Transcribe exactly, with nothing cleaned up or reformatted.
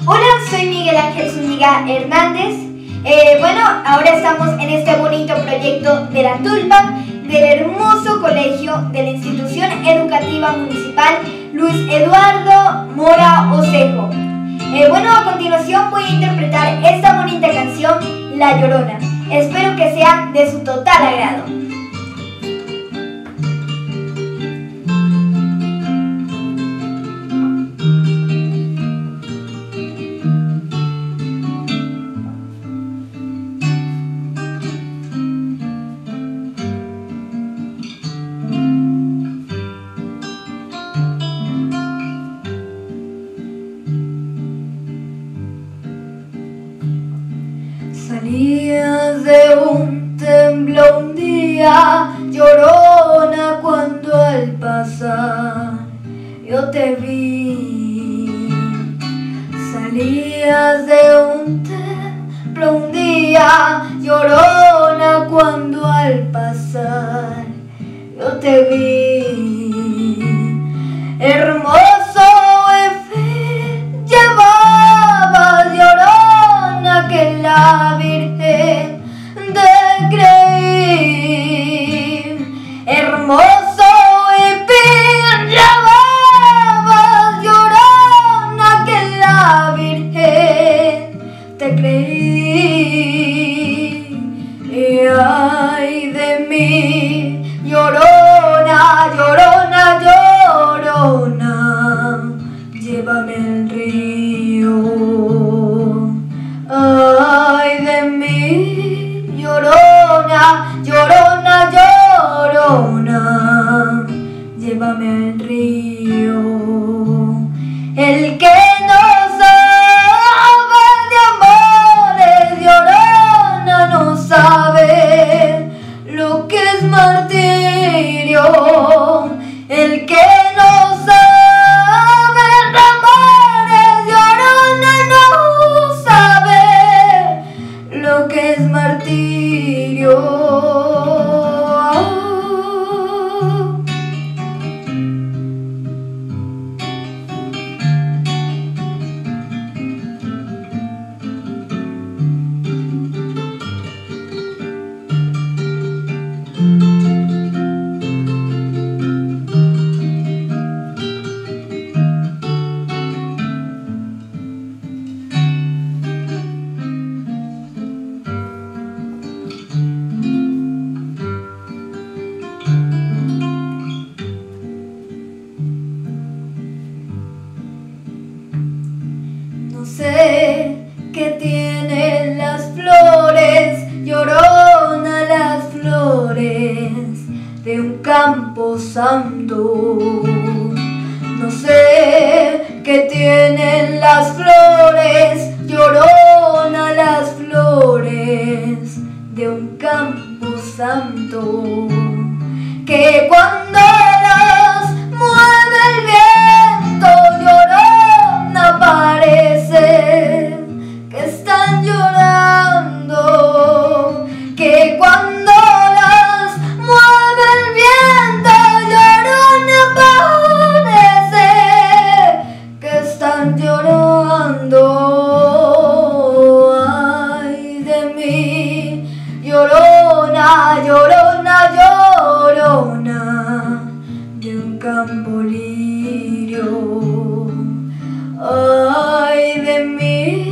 Hola, soy Miguel Ángel Zúñiga Hernández. Eh, bueno, ahora estamos en este bonito proyecto de la Tulpa, del hermoso colegio de la Institución Educativa Municipal Luis Eduardo Mora Osejo. Eh, bueno, a continuación voy a interpretar esta bonita canción, La Llorona. Espero que sea de su total agrado. Salías de un temblor un día, llorona, cuando al pasar yo te vi. Salías de un temblor un día, llorona, cuando al pasar yo te vi. Hermoso efe llevabas, llorona, que la Virgen te creí. Hermoso efe llevabas, llorona, que la Virgen te creí. Y ay de mí, llorona, llorona, llorona, llévame al río. Ay de mí, llorona, llorona, llorona, llévame al río. El que no sabe de amores, llorona, no sabe lo que es martirio. El que no sabe de amores, llorona, no sabe lo que es martirio. No sé qué tienen las flores, llorona, las flores de un campo santo. No sé qué tienen las flores, llorona, las flores de un campo santo, que cuando las mueve el viento, llorona, parece que están llorando, que cuando las mueve el viento, llorona, parece que están llorando. Ay de mí, llorona, llorona, llorona, de un campo lirio. Ay de mí,